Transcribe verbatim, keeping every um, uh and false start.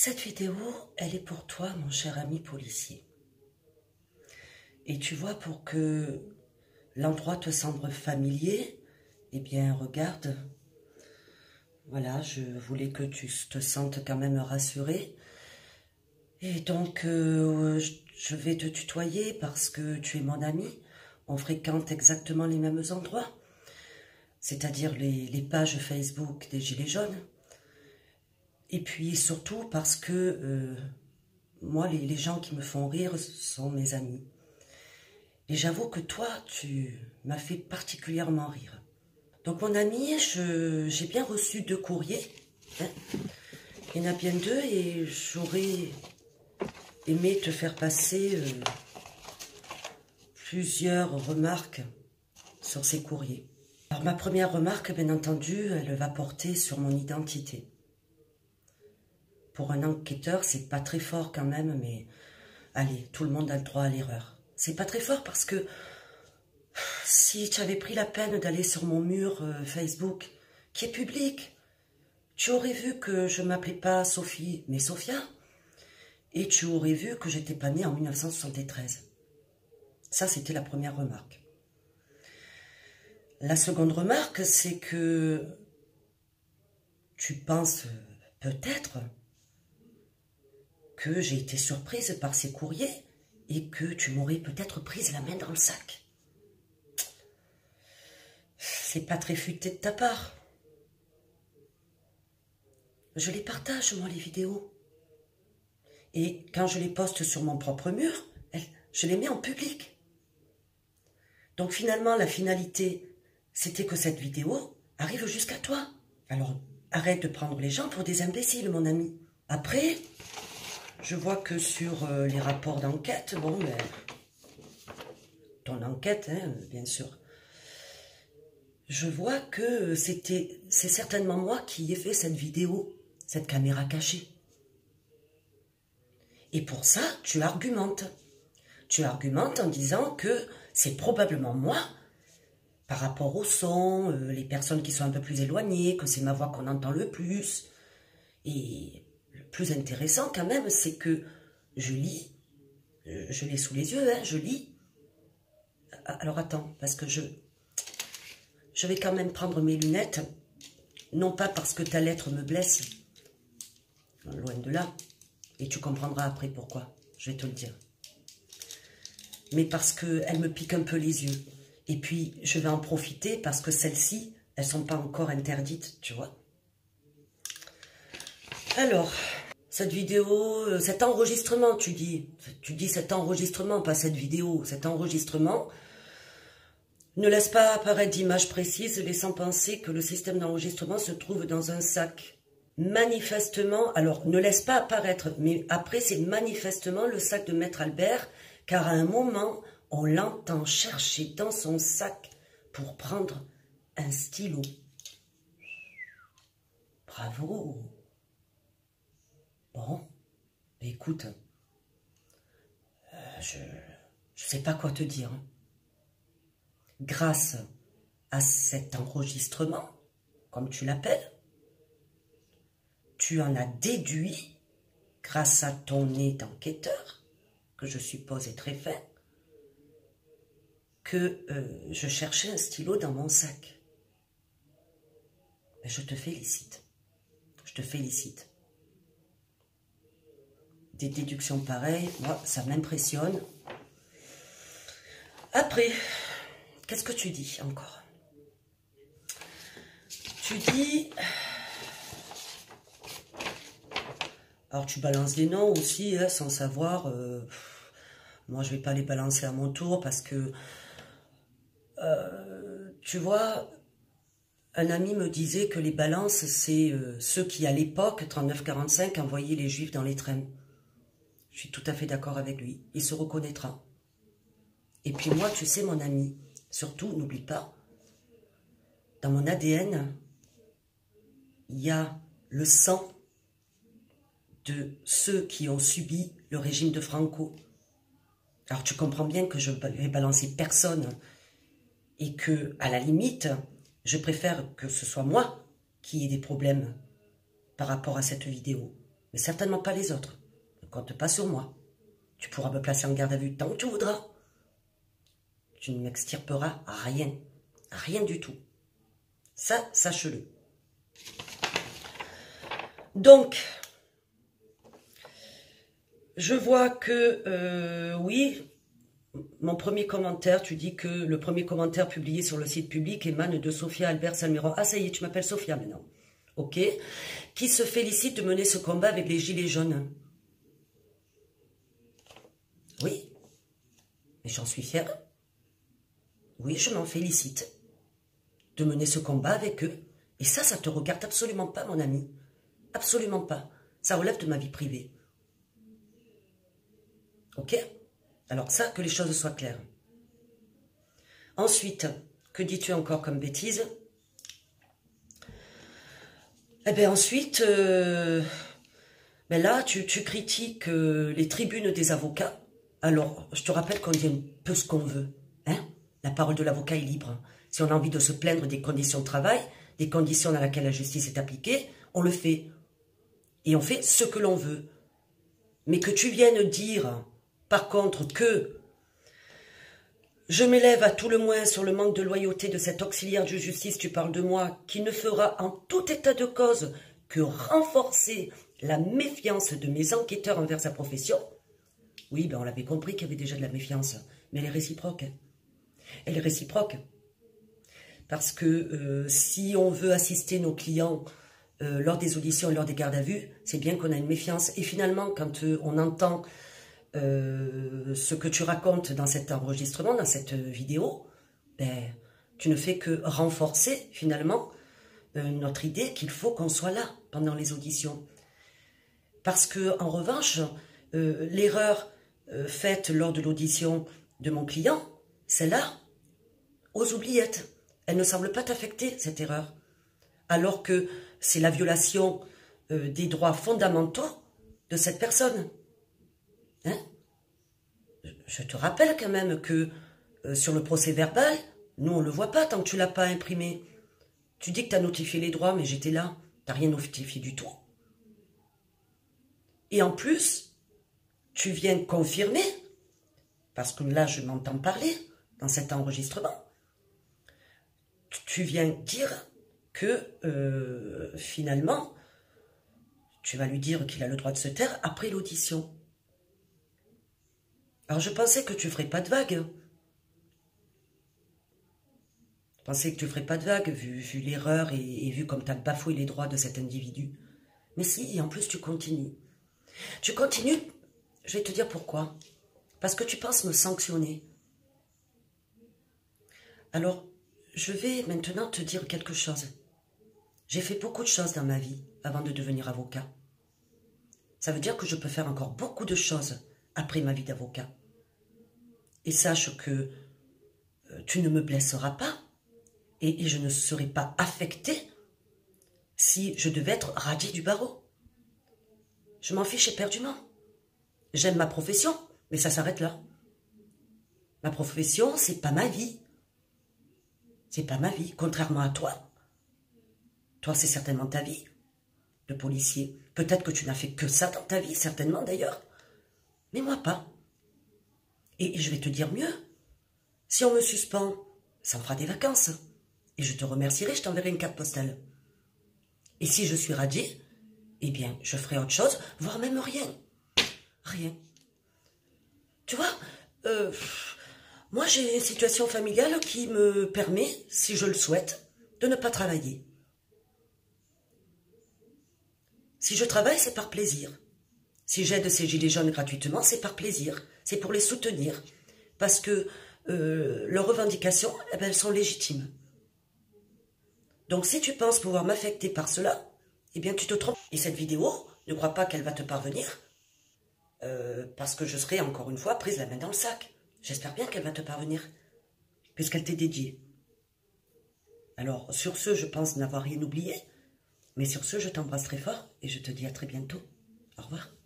Cette vidéo, elle est pour toi, mon cher ami policier. Et tu vois, pour que l'endroit te semble familier, eh bien, regarde. Voilà, je voulais que tu te sentes quand même rassuré. Et donc, euh, je vais te tutoyer parce que tu es mon ami. On fréquente exactement les mêmes endroits. C'est-à-dire les, les pages Facebook des Gilets jaunes. Et puis surtout parce que euh, moi, les, les gens qui me font rire sont mes amis. Et j'avoue que toi, tu m'as fait particulièrement rire. Donc mon ami, j'ai bien reçu deux courriers. Hein. Il y en a bien deux et j'aurais aimé te faire passer euh, plusieurs remarques sur ces courriers. Alors ma première remarque, bien entendu, elle va porter sur mon identité. Pour un enquêteur, c'est pas très fort quand même, mais allez, tout le monde a le droit à l'erreur. C'est pas très fort parce que si tu avais pris la peine d'aller sur mon mur euh, Facebook, qui est public, tu aurais vu que je m'appelais pas Sophie, mais Sophia, et tu aurais vu que j'étais pas née en mille neuf cent soixante-treize. Ça, c'était la première remarque. La seconde remarque, c'est que tu penses peut-être que j'ai été surprise par ces courriers et que tu m'aurais peut-être prise la main dans le sac. C'est pas très futé de ta part. Je les partage, moi, les vidéos. Et quand je les poste sur mon propre mur, je les mets en public. Donc finalement, la finalité, c'était que cette vidéo arrive jusqu'à toi. Alors, arrête de prendre les gens pour des imbéciles, mon ami. Après, je vois que sur euh, les rapports d'enquête, bon, ben, ton enquête, hein, bien sûr, je vois que c'était, c'est certainement moi qui ai fait cette vidéo, cette caméra cachée. Et pour ça, tu argumentes. Tu argumentes en disant que c'est probablement moi, par rapport au son, euh, les personnes qui sont un peu plus éloignées, que c'est ma voix qu'on entend le plus. Et le plus intéressant quand même, c'est que je lis, je l'ai sous les yeux, hein, je lis. Alors attends, parce que je, je vais quand même prendre mes lunettes, non pas parce que ta lettre me blesse, loin de là, et tu comprendras après pourquoi, je vais te le dire. Mais parce qu'elle me pique un peu les yeux. Et puis, je vais en profiter parce que celles-ci, elles ne sont pas encore interdites, tu vois. Alors, cette vidéo, cet enregistrement, tu dis, tu dis cet enregistrement, pas cette vidéo, cet enregistrement, ne laisse pas apparaître d'image précise, laissant penser que le système d'enregistrement se trouve dans un sac. Manifestement, alors ne laisse pas apparaître, mais après c'est manifestement le sac de Maître Albert, car à un moment, on l'entend chercher dans son sac pour prendre un stylo. Bravo. Bon, écoute, euh, je ne sais pas quoi te dire. Grâce à cet enregistrement, comme tu l'appelles, tu en as déduit, grâce à ton nez d'enquêteur, que je suppose est très fin, que euh, je cherchais un stylo dans mon sac. Mais je te félicite. Je te félicite. Des déductions pareilles, moi, ça m'impressionne. Après, qu'est-ce que tu dis encore? Tu dis... Alors, tu balances des noms aussi, hein, sans savoir. Euh, moi, je ne vais pas les balancer à mon tour parce que... Euh, tu vois, un ami me disait que les balances, c'est euh, ceux qui, à l'époque, trente-neuf quarante-cinq, envoyaient les juifs dans les trains. Je suis tout à fait d'accord avec lui. Il se reconnaîtra. Et puis moi, tu sais, mon ami, surtout, n'oublie pas, dans mon A D N, il y a le sang de ceux qui ont subi le régime de Franco. Alors tu comprends bien que je vais balancer personne et que, à la limite, je préfère que ce soit moi qui ai des problèmes par rapport à cette vidéo. mais certainement pas les autres. Ne compte pas sur moi. Tu pourras me placer en garde à vue tant que tu voudras. Tu ne m'extirperas rien. Rien du tout. Ça, sache-le. Donc, je vois que, euh, oui, mon premier commentaire, tu dis que le premier commentaire publié sur le site public émane de Sophia Albert Salmiron. Ah, ça y est, tu m'appelles Sophia maintenant. Ok. Qui se félicite de mener ce combat avec les gilets jaunes. Oui. Mais j'en suis fière. Oui, je m'en félicite de mener ce combat avec eux. Et ça, ça te regarde absolument pas, mon ami. Absolument pas. Ça relève de ma vie privée. Ok? Alors ça, que les choses soient claires. Ensuite, que dis-tu encore comme bêtise? Eh bien ensuite, euh, ben là, tu, tu critiques euh, les tribunes des avocats. Alors, je te rappelle qu'on dit un peu ce qu'on veut. Hein? La parole de l'avocat est libre. Si on a envie de se plaindre des conditions de travail, des conditions dans lesquelles la justice est appliquée, on le fait. Et on fait ce que l'on veut. Mais que tu viennes dire, par contre, que je m'élève à tout le moins sur le manque de loyauté de cet auxiliaire de justice, tu parles de moi, qui ne fera en tout état de cause que renforcer la méfiance de mes enquêteurs envers sa profession. Oui, ben on l'avait compris qu'il y avait déjà de la méfiance, mais elle est réciproque. Elle est réciproque. Parce que euh, si on veut assister nos clients euh, lors des auditions et lors des gardes à vue, c'est bien qu'on a une méfiance. Et finalement, quand euh, on entend euh, ce que tu racontes dans cet enregistrement, dans cette vidéo, ben, tu ne fais que renforcer finalement euh, notre idée qu'il faut qu'on soit là pendant les auditions. Parce que en revanche, euh, l'erreur euh, faite lors de l'audition de mon client, celle-là, aux oubliettes. Elle ne semble pas t'affecter, cette erreur. Alors que c'est la violation euh, des droits fondamentaux de cette personne. Hein? Je te rappelle quand même que euh, sur le procès verbal, nous on ne le voit pas tant que tu ne l'as pas imprimé. Tu dis que tu as notifié les droits, mais j'étais là. Tu n'as rien notifié du tout. Et en plus, tu viens confirmer, parce que là je m'entends parler dans cet enregistrement, tu viens dire que euh, finalement, tu vas lui dire qu'il a le droit de se taire après l'audition. Alors je pensais que tu ne ferais pas de vague. Je pensais que tu ne ferais pas de vague, vu, vu l'erreur et, et vu comme tu as bafoué les droits de cet individu. Mais si, et en plus tu continues. Tu continues, je vais te dire pourquoi. Parce que tu penses me sanctionner. Alors, je vais maintenant te dire quelque chose. J'ai fait beaucoup de choses dans ma vie avant de devenir avocat. Ça veut dire que je peux faire encore beaucoup de choses après ma vie d'avocat. Et sache que euh, tu ne me blesseras pas et, et je ne serai pas affectée si je devais être radiée du barreau. Je m'en fiche éperdument. J'aime ma profession, mais ça s'arrête là. Ma profession, c'est pas ma vie. C'est pas ma vie, contrairement à toi. Toi, c'est certainement ta vie de policier. Peut-être que tu n'as fait que ça dans ta vie, certainement d'ailleurs. Mais moi pas. Et je vais te dire mieux. Si on me suspend, ça me fera des vacances. Et je te remercierai, je t'enverrai une carte postale. Et si je suis radiée, eh bien, je ferai autre chose, voire même rien. Rien. Tu vois, euh, moi j'ai une situation familiale qui me permet, si je le souhaite, de ne pas travailler. Si je travaille, c'est par plaisir. Si j'aide ces gilets jaunes gratuitement, c'est par plaisir. C'est pour les soutenir. Parce que euh, leurs revendications, eh ben, elles sont légitimes. Donc si tu penses pouvoir m'affecter par cela, eh bien tu te trompes. Et cette vidéo, ne crois pas qu'elle va te parvenir, euh, parce que je serai encore une fois prise la main dans le sac. J'espère bien qu'elle va te parvenir, puisqu'elle t'est dédiée. Alors sur ce, je pense n'avoir rien oublié, mais sur ce, je t'embrasse très fort et je te dis à très bientôt. Au revoir.